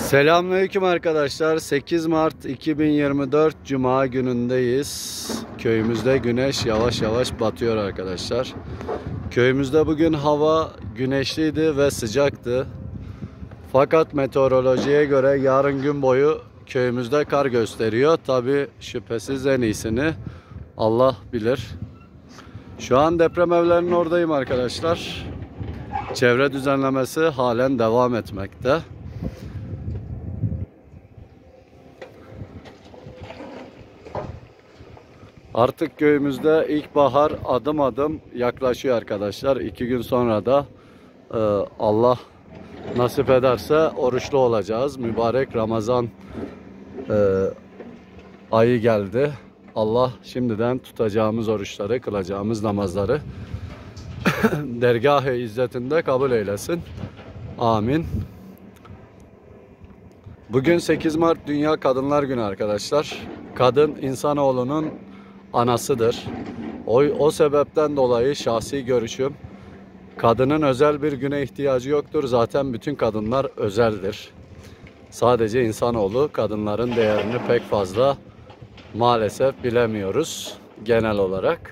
Selamünaleyküm arkadaşlar. 8 Mart 2024 Cuma günündeyiz. Köyümüzde güneş yavaş yavaş batıyor arkadaşlar. Köyümüzde bugün hava güneşliydi ve sıcaktı. Fakat meteorolojiye göre yarın gün boyu köyümüzde kar gösteriyor. Tabi şüphesiz en iyisini Allah bilir. Şu an deprem evlerinin oradayım arkadaşlar. Çevre düzenlemesi halen devam etmekte. Artık köyümüzde ilkbahar adım adım yaklaşıyor arkadaşlar. 2 gün sonra da Allah nasip ederse oruçlu olacağız. Mübarek Ramazan ayı geldi. Allah şimdiden tutacağımız oruçları, kılacağımız namazları dergâh-ı izzetinde kabul eylesin. Amin. Bugün 8 Mart Dünya Kadınlar Günü arkadaşlar. Kadın insanoğlunun anasıdır. O sebepten dolayı şahsi görüşüm, kadının özel bir güne ihtiyacı yoktur. Zaten bütün kadınlar özeldir. Sadece insanoğlu kadınların değerini pek fazla maalesef bilemiyoruz genel olarak.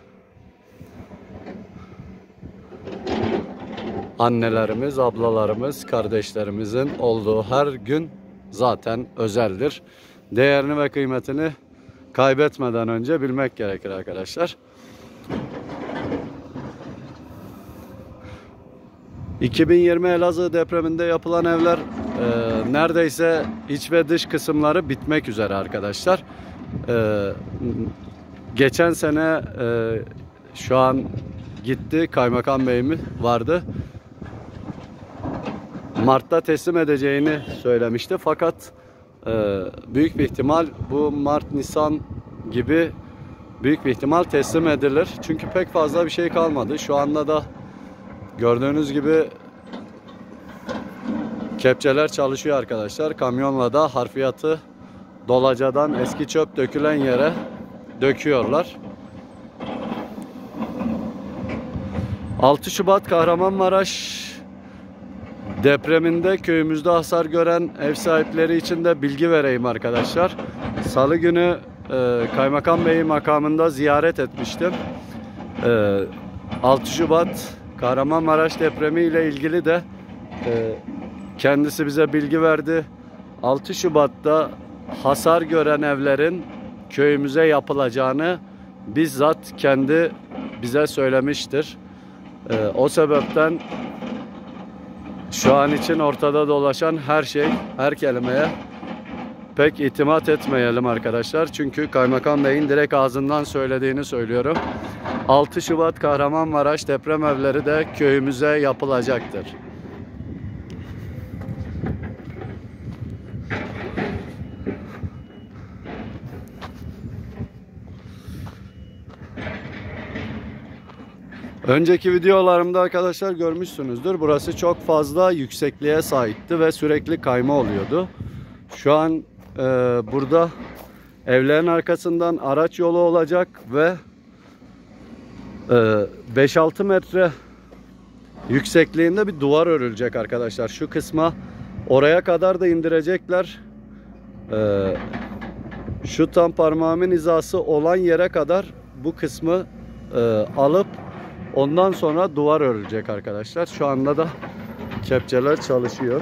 Annelerimiz, ablalarımız, kardeşlerimizin olduğu her gün zaten özeldir. Değerini ve kıymetini kaybetmeden önce bilmek gerekir arkadaşlar. 2020 Elazığ depreminde yapılan evler neredeyse iç ve dış kısımları bitmek üzere arkadaşlar. Geçen sene şu an gitti, Kaymakam Bey'imiz vardı. Mart'ta teslim edeceğini söylemişti. Fakat büyük bir ihtimal bu Mart-Nisan gibi büyük bir ihtimal teslim edilir. Çünkü pek fazla bir şey kalmadı. Şu anda da gördüğünüz gibi kepçeler çalışıyor arkadaşlar. Kamyonla da harfiyatı dolacadan eski çöp dökülen yere döküyorlar. 6 Şubat Kahramanmaraş depreminde köyümüzde hasar gören ev sahipleri için de bilgi vereyim arkadaşlar. Salı günü Kaymakam Bey makamında ziyaret etmiştim. 6 Şubat Kahramanmaraş depremi ile ilgili de kendisi bize bilgi verdi. 6 Şubat'ta hasar gören evlerin köyümüze yapılacağını bizzat kendi bize söylemiştir. O sebepten şu an için ortada dolaşan her şey, her kelimeye pek itimat etmeyelim arkadaşlar. Çünkü Kaymakam Bey'in direkt ağzından söylediğini söylüyorum. 6 Şubat Kahramanmaraş deprem evleri de köyümüze yapılacaktır. Önceki videolarımda arkadaşlar görmüşsünüzdür. Burası çok fazla yüksekliğe sahipti ve sürekli kayma oluyordu. Şu an burada evlerin arkasından araç yolu olacak ve 5-6 metre yüksekliğinde bir duvar örülecek arkadaşlar. Şu kısma oraya kadar da indirecekler. Şu tam parmağımın hizası olan yere kadar bu kısmı alıp ondan sonra duvar örülecek arkadaşlar. Şu anda da kepçeler çalışıyor.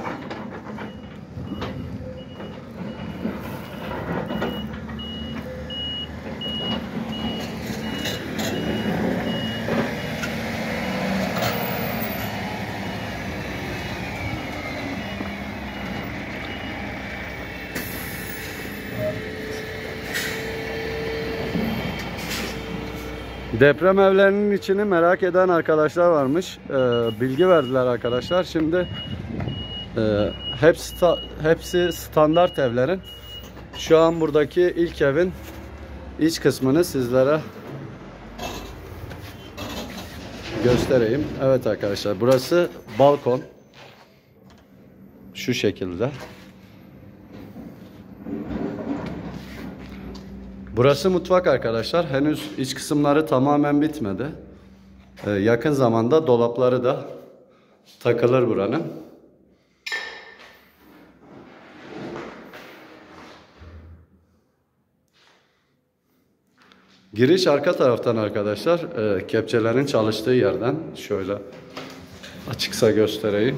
Deprem evlerinin içini merak eden arkadaşlar varmış. Bilgi verdiler arkadaşlar. Şimdi hepsi standart evlerin. Şu an buradaki ilk evin iç kısmını sizlere göstereyim. Evet arkadaşlar, burası balkon. Şu şekilde. Burası mutfak arkadaşlar. Henüz iç kısımları tamamen bitmedi. Yakın zamanda dolapları da takılır buranın. Giriş arka taraftan arkadaşlar. Kepçelerin çalıştığı yerden. Şöyle açıksa göstereyim.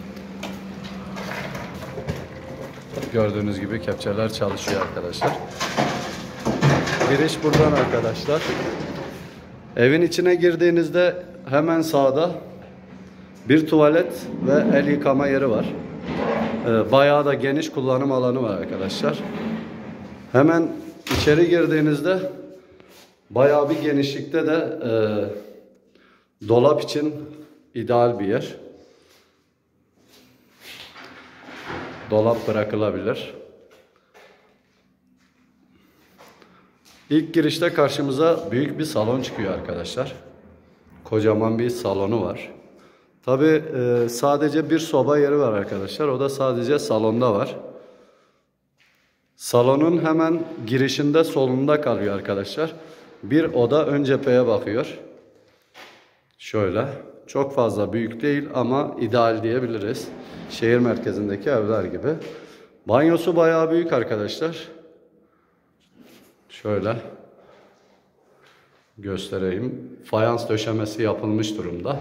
Gördüğünüz gibi kepçeler çalışıyor arkadaşlar. Giriş buradan arkadaşlar. Evin içine girdiğinizde hemen sağda bir tuvalet ve el yıkama yeri var. Bayağı da geniş kullanım alanı var arkadaşlar. Hemen içeri girdiğinizde bayağı bir genişlikte de dolap için ideal bir yer. Dolap bırakılabilir. İlk girişte karşımıza büyük bir salon çıkıyor arkadaşlar. Kocaman bir salonu var. Tabi sadece bir soba yeri var arkadaşlar. O da sadece salonda var. Salonun hemen girişinde solunda kalıyor arkadaşlar. Bir oda ön cepheye bakıyor. Şöyle. Çok fazla büyük değil ama ideal diyebiliriz. Şehir merkezindeki evler gibi. Banyosu bayağı büyük arkadaşlar. Şöyle göstereyim. Fayans döşemesi yapılmış durumda.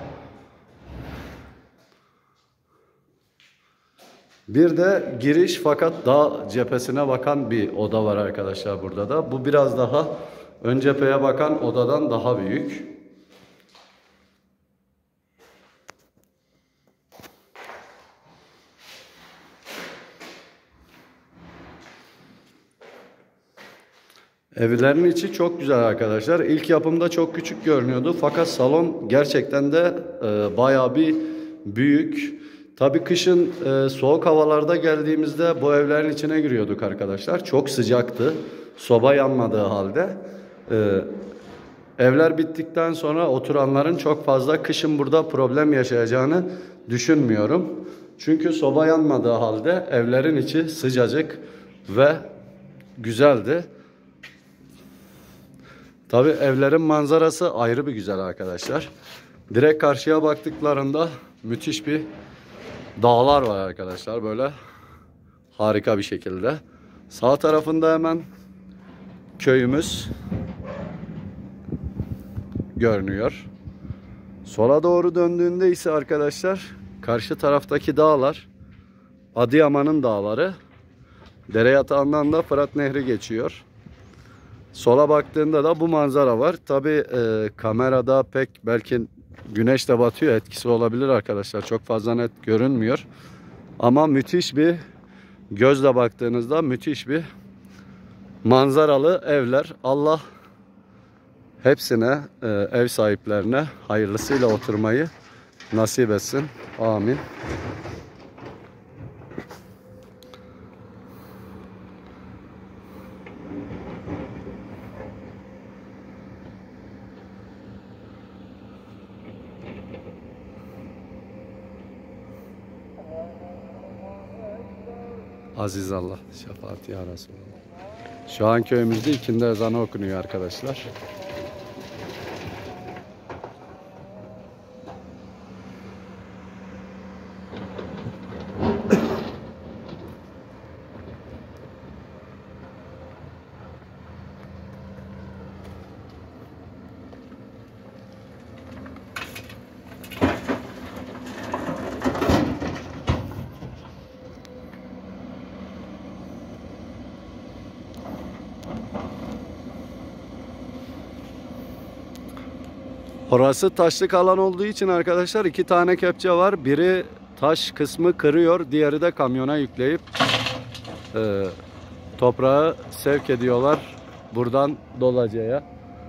Bir de giriş fakat dağ cephesine bakan bir oda var arkadaşlar burada da. Bu biraz daha ön cepheye bakan odadan daha büyük. Evlerin içi çok güzel arkadaşlar. İlk yapımda çok küçük görünüyordu. Fakat salon gerçekten de bayağı bir büyük. Tabii kışın soğuk havalarda geldiğimizde bu evlerin içine giriyorduk arkadaşlar. Çok sıcaktı. Soba yanmadığı halde. Evler bittikten sonra oturanların çok fazla kışın burada problem yaşayacağını düşünmüyorum. Çünkü soba yanmadığı halde evlerin içi sıcacık ve güzeldi. Tabii evlerin manzarası ayrı bir güzel arkadaşlar. Direkt karşıya baktıklarında müthiş bir dağlar var arkadaşlar. Böyle harika bir şekilde. Sağ tarafında hemen köyümüz görünüyor. Sola doğru döndüğünde ise arkadaşlar karşı taraftaki dağlar Adıyaman'ın dağları. Dere yatağından da Fırat Nehri geçiyor. Sola baktığında da bu manzara var. Tabi kamerada pek belki güneş de batıyor, etkisi olabilir arkadaşlar. Çok fazla net görünmüyor. Ama müthiş bir, gözle baktığınızda müthiş bir manzaralı evler. Allah hepsine, ev sahiplerine hayırlısıyla oturmayı nasip etsin. Amin. Aziz Allah, şefaat ya Resulallah. Şu an köyümüzde ikindi ezanı okunuyor arkadaşlar. Orası taşlık alan olduğu için arkadaşlar 2 tane kepçe var. Biri taş kısmı kırıyor, diğeri de kamyona yükleyip toprağı sevk ediyorlar buradan Dolaca'ya.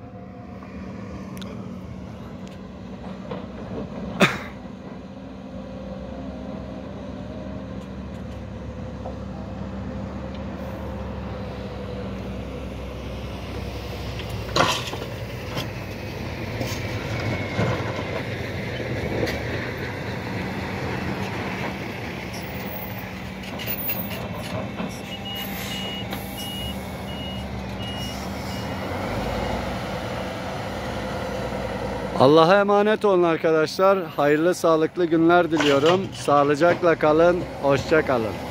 Allah'a emanet olun arkadaşlar. Hayırlı, sağlıklı günler diliyorum. Sağlıcakla kalın, hoşça kalın.